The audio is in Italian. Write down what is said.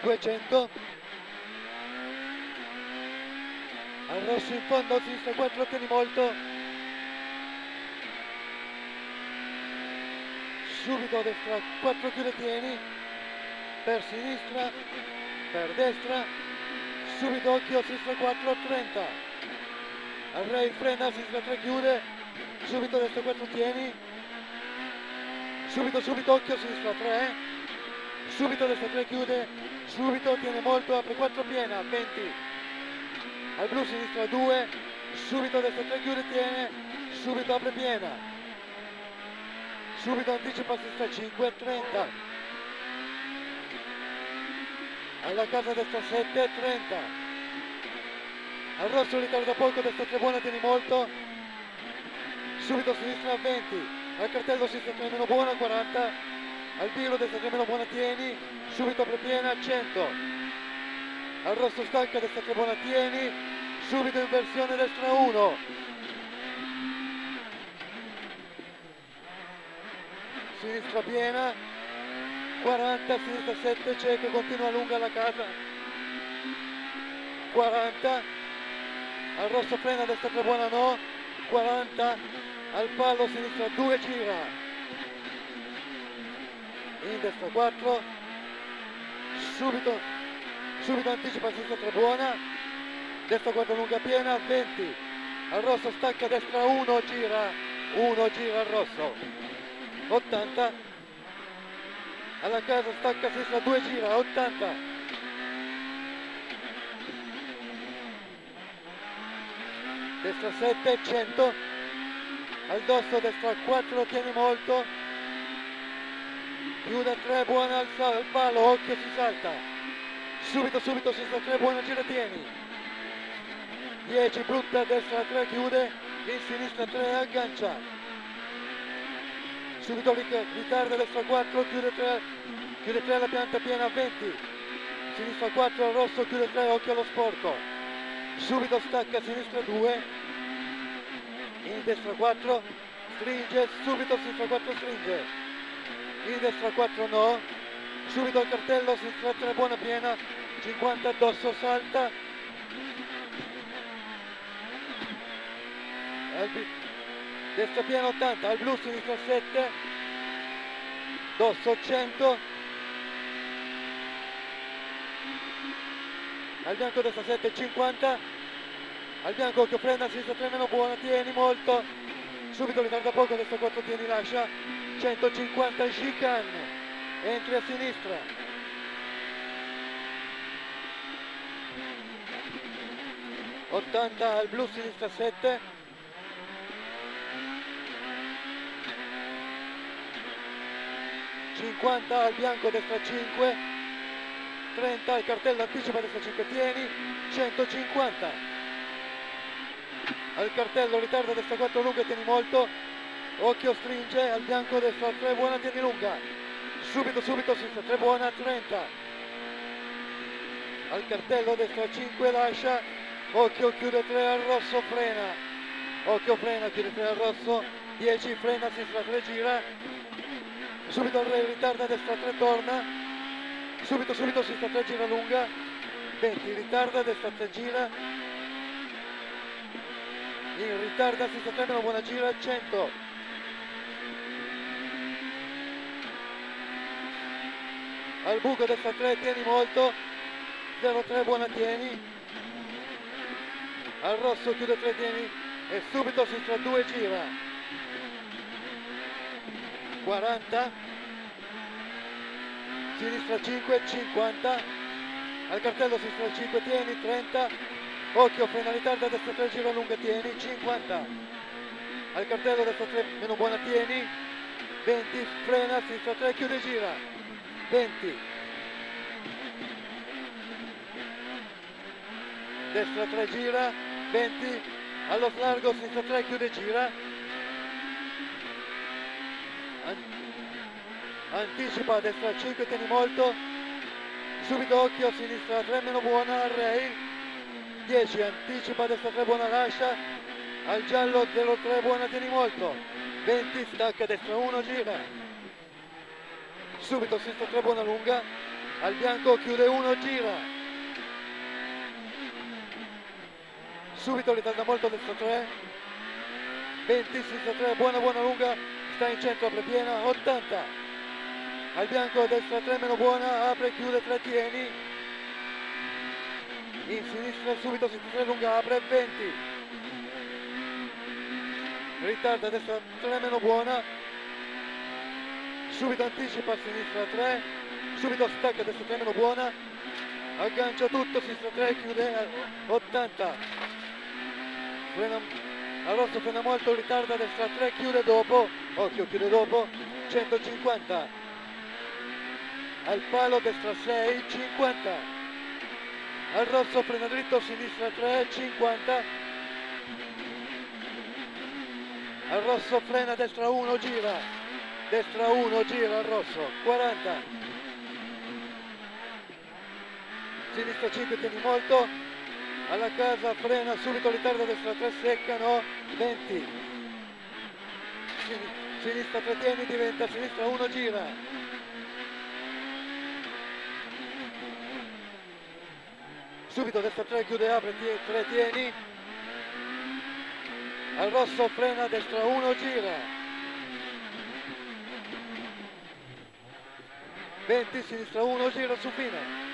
200, al rosso in fondo, sinistra 4, tieni molto, subito destra 4, chiude, tieni, per sinistra, per destra, subito occhio, sinistra 4, 30, al rail frena, sinistra 3, chiude, subito destra 4, tieni, subito occhio, sinistra 3, subito destra 3, chiude, subito tiene molto, apre 4, piena, 20, al blu sinistra 2, subito destra 3, chiude, tiene, subito apre piena, subito anticipa sinistra 5, 30, alla casa destra 7, 30, al rosso ritarda poco, destra 3 buona, tieni molto, subito sinistra 20, al cartello sinistra 3 meno buona, 40, al bilo destra 3 meno buona, tieni, subito apre piena, 100, al rosso stacca, destra 3 buona, tieni, subito inversione destra 1, sinistra piena, 40, sinistra 7, cieco, continua lunga alla casa, 40, al rosso frena, destra 3 buona, no, 40, al palo sinistra 2, gira, in destra 4, subito anticipa sinistra 3 buona, destra 4 lunga piena, 20, al rosso stacca, destra 1, gira al rosso, 80, alla casa stacca sinistra 2, gira, 80, destra 7, 100, al dosso destra 4, tieni molto, chiude 3, buona al palo, occhio, si salta, subito sinistra 3, buona, gira, tieni, 10, brutta, destra 3, chiude, in sinistra 3, aggancia, subito ritarda, destra 4, chiude 3 alla pianta piena, 20, sinistra 4 al rosso, chiude 3, occhio allo sporco, subito stacca, sinistra 2, in destra 4, stringe, subito sinistra 4, stringe, in destra 4 no, subito al cartello, sinistra 3 buona piena, 50 addosso, salta, destra piena 80, al blu sinistra 7, dosso 100, al bianco destra 7, 50, al bianco che frena, sinistra 3 meno buona, tieni molto, subito ritarda poco, destra 4, tieni, lascia, 150, chicane, entri a sinistra, '80 al blu sinistra 7, '50 al bianco destra 5, 30 al cartello anticipa destra 5, tieni, 150 al cartello ritarda destra 4 lunga, tieni molto, occhio, stringe, al bianco destra 3 buona, tieni lunga, subito sinistra 3 buona, 30 al cartello destra 5, lascia, occhio, chiude 3 al rosso, frena, occhio, frena, chiude 3 al rosso, 10, frena, sinistra 3, gira, subito al re, ritarda, destra 3, torna, subito sinistra 3, gira lunga, 20, ritarda, destra 3, gira, in ritarda, sinistra 3, meno buona, gira, 100, al buco destra 3, tieni molto, 0-3, buona, tieni, al rosso chiude 3, tieni, e subito sinistra 2, gira, 40, sinistra 5, 50, al cartello sinistra 5, tieni, 30, occhio, frena, ritarda, destra 3, gira lunga, tieni, 50, al cartello destra 3, meno buona, tieni, 20, frena, sinistra 3, chiude, gira, 20, destra 3, gira, 20, allo slargo, sinistra 3, chiude, gira, anticipa, destra 5, tieni molto, subito occhio, sinistra 3, meno buona, al rail, 10, anticipa, destra 3, buona, lascia, al giallo 0-3, buona, tieni molto, 20, stacca, destra 1, gira, subito sinistra 3, buona, lunga, al bianco, chiude 1, gira, subito ritarda molto destra 3, 20, sinistra 3, buona lunga, sta in centro, apre piena, 80, al bianco, destra 3 meno buona, apre, chiude 3, tieni, in sinistra subito, sinistra 3 lunga, apre, 20, ritarda, destra 3 meno buona, subito anticipa a sinistra 3, subito stacca, destra 3 meno buona, aggancia tutto, sinistra 3, chiude a 80, frena, al rosso frena molto, ritarda, destra 3, chiude dopo, occhio, chiude dopo, 150, al palo, destra 6, 50, al rosso frena dritto, sinistra 3, 50, al rosso frena, destra 1, gira, destra 1, gira al rosso, 40, sinistra 5, tieni molto, alla casa, frena, subito ritarda, destra 3, seccano, 20, sinistra 3, tieni, diventa sinistra 1, gira, subito destra 3, chiude, apre, 3, tieni, al rosso frena, destra 1, gira, 20, sinistra 1, gira su fine.